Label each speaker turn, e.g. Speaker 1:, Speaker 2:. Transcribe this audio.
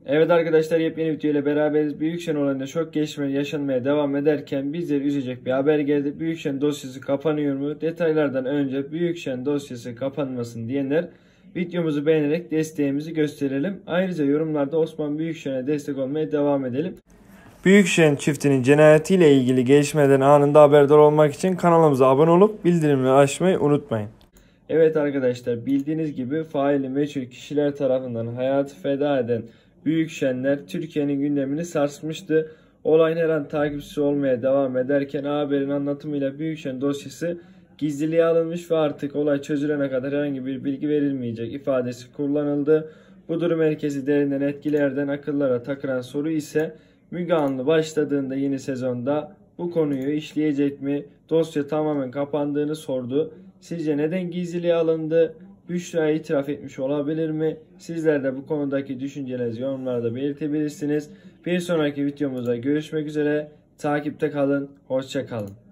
Speaker 1: Evet arkadaşlar, yepyeni video ile beraberiz. Büyükşen olayında şok gelişmeler yaşanmaya devam ederken bizleri üzecek bir haber geldi. Büyükşen dosyası kapanıyor mu? Detaylardan önce Büyükşen dosyası kapanmasın diyenler videomuzu beğenerek desteğimizi gösterelim. Ayrıca yorumlarda Osman Büyükşen'e destek olmaya devam edelim. Büyükşen çiftinin cinayetiyle ilgili gelişmelerden anında haberdar olmak için kanalımıza abone olup bildirimleri açmayı unutmayın. Evet arkadaşlar, bildiğiniz gibi faili meçhul kişiler tarafından hayatı feda eden Büyükşenler Türkiye'nin gündemini sarsmıştı. Olayın her an takipçisi olmaya devam ederken haberin anlatımıyla Büyükşen dosyası gizliliğe alınmış ve artık olay çözülene kadar herhangi bir bilgi verilmeyecek ifadesi kullanıldı. Bu durum herkesi derinden etkilerden akıllara takılan soru ise Müge Anlı başladığında yeni sezonda bu konuyu işleyecek mi? Dosya tamamen kapandığını sordu. Sizce neden gizliliğe alındı? Büşra itiraf etmiş olabilir mi? Sizler de bu konudaki düşüncelerinizi yorumlarda belirtebilirsiniz. Bir sonraki videomuzda görüşmek üzere. Takipte kalın. Hoşça kalın.